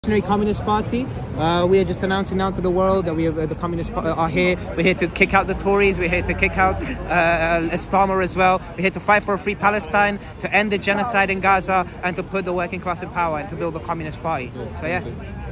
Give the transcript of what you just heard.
Communist Party. We are just announcing now to the world that we have the Communist are here. We're here to kick out the Tories. We're here to kick out Starmer as well. We're here to fight for a free Palestine, to end the genocide in Gaza, and to put the working class in power and to build a Communist Party. So yeah.